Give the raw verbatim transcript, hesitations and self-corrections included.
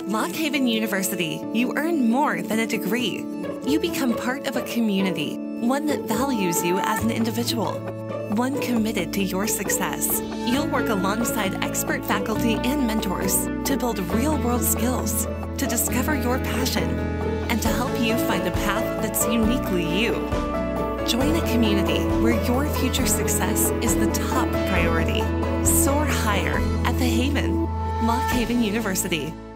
At Lock Haven University, you earn more than a degree. You become part of a community, one that values you as an individual, one committed to your success. You'll work alongside expert faculty and mentors to build real-world skills, to discover your passion, and to help you find a path that's uniquely you. Join a community where your future success is the top priority. Soar higher at the Haven, Lock Haven University.